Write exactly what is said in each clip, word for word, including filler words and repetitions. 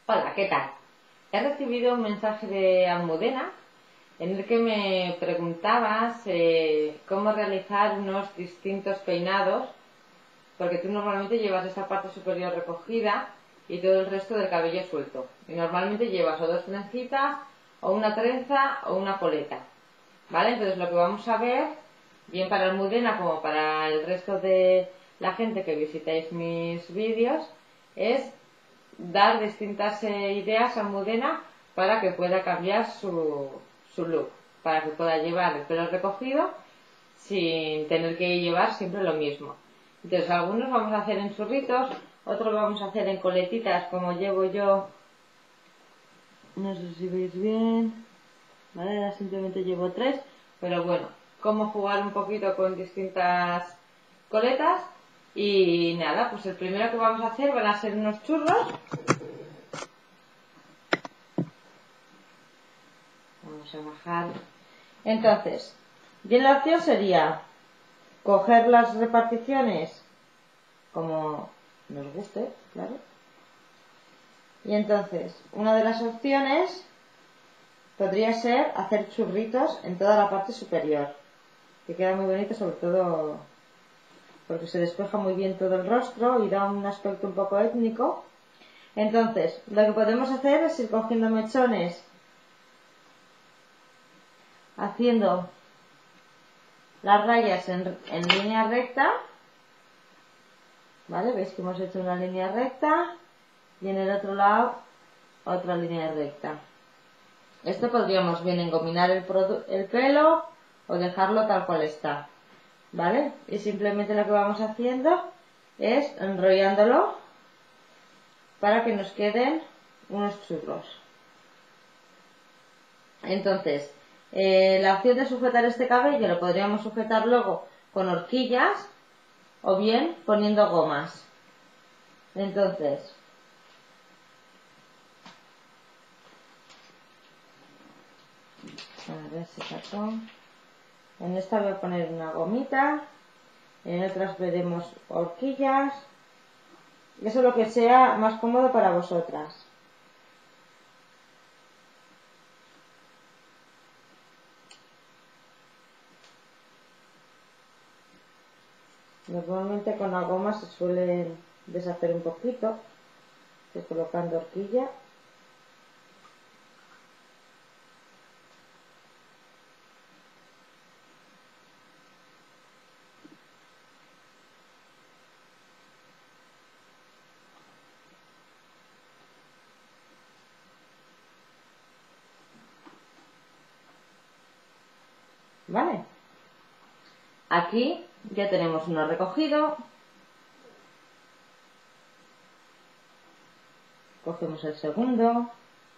Hola, ¿qué tal? He recibido un mensaje de Almudena en el que me preguntabas eh, cómo realizar unos distintos peinados, porque tú normalmente llevas esta parte superior recogida y todo el resto del cabello suelto. Y normalmente llevas o dos trencitas, o una trenza, o una coleta. ¿Vale? Entonces lo que vamos a ver, bien para Almudena como para el resto de la gente que visitáis mis vídeos, es dar distintas eh, ideas a Almudena para que pueda cambiar su, su look, para que pueda llevar el pelo recogido sin tener que llevar siempre lo mismo. Entonces algunos vamos a hacer en churritos, otros vamos a hacer en coletitas como llevo yo, no sé si veis bien, ¿vale? Ahora simplemente llevo tres, pero bueno, cómo jugar un poquito con distintas coletas. Y nada, pues el primero que vamos a hacer van a ser unos churros. Vamos a bajar. Entonces, bien, la opción sería coger las reparticiones como nos guste, claro. Y entonces, una de las opciones podría ser hacer churritos en toda la parte superior, que queda muy bonito, sobre todo porque se despeja muy bien todo el rostro y da un aspecto un poco étnico. Entonces, lo que podemos hacer es ir cogiendo mechones, haciendo las rayas en, en línea recta, ¿vale? Veis que hemos hecho una línea recta y en el otro lado otra línea recta. Esto podríamos bien engominar el, el pelo o dejarlo tal cual está, ¿vale? Y simplemente lo que vamos haciendo es enrollándolo para que nos queden unos churros. Entonces, eh, la opción de sujetar este cabello lo podríamos sujetar luego con horquillas o bien poniendo gomas. Entonces, a ver si sacó. En esta voy a poner una gomita, en otras veremos horquillas. Eso es lo que sea más cómodo para vosotras. Normalmente con la goma se suele deshacer un poquito, estoy colocando horquilla. ¿Vale? Aquí ya tenemos uno recogido. Cogemos el segundo.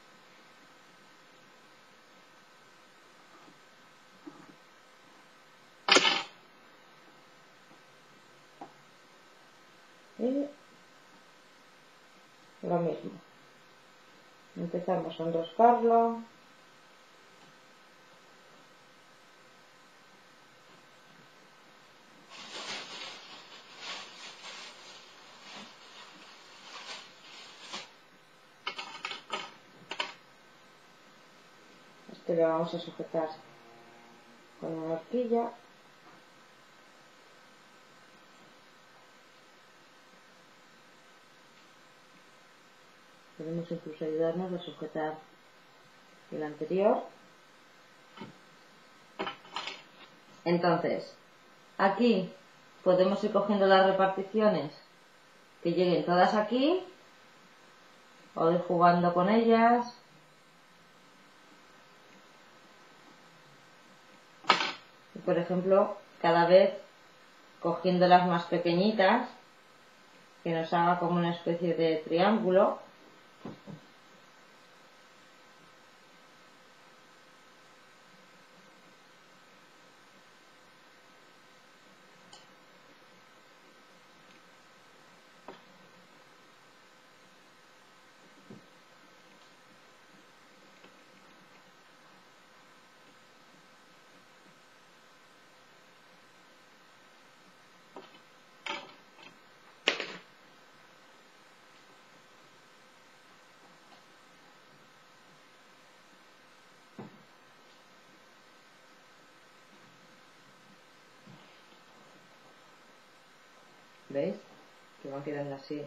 Y lo mismo. Empezamos a enroscarlo. Este lo vamos a sujetar con una horquilla. Podemos incluso ayudarnos a sujetar el anterior. Entonces, aquí podemos ir cogiendo las reparticiones que lleguen todas aquí o ir jugando con ellas. Y, por ejemplo, cada vez cogiendo las más pequeñitas, que nos haga como una especie de triángulo. ¿Veis? Que van quedando así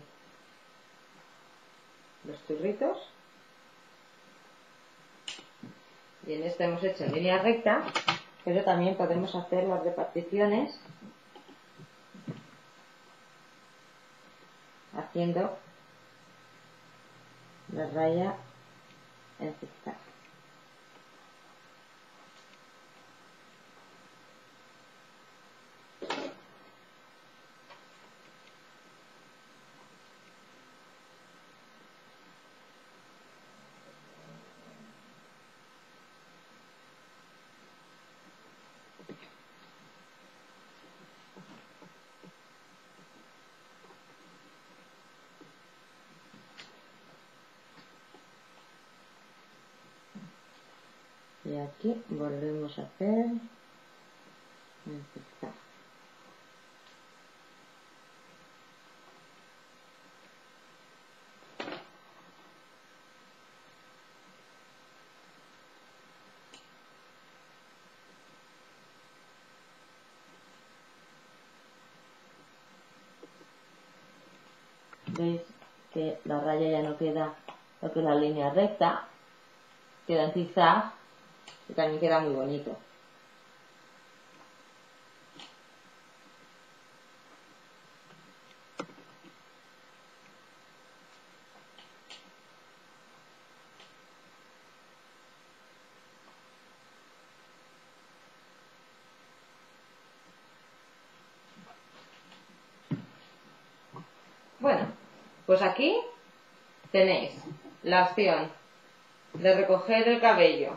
los churritos. Y en este hemos hecho en línea recta, pero también podemos hacer las reparticiones haciendo la raya en zigzag. Y aquí volvemos a hacer en zigzag. Veis que la raya ya no queda lo que es la línea recta, queda en zigzag y también queda muy bonito. Bueno, pues aquí tenéis la opción de recoger el cabello,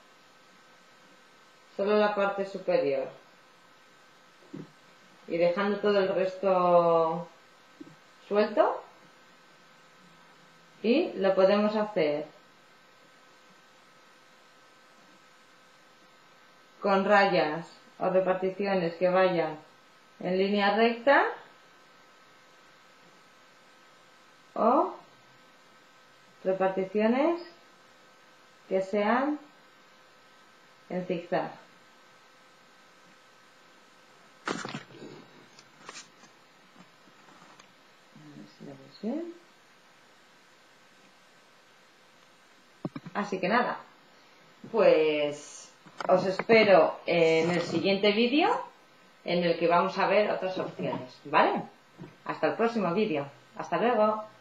solo la parte superior, y dejando todo el resto suelto, y lo podemos hacer con rayas o reparticiones que vayan en línea recta o reparticiones que sean en zigzag. A ver si lo veis bien. Así que nada, pues os espero en el siguiente vídeo en el que vamos a ver otras opciones, ¿vale? Hasta el próximo vídeo. Hasta luego.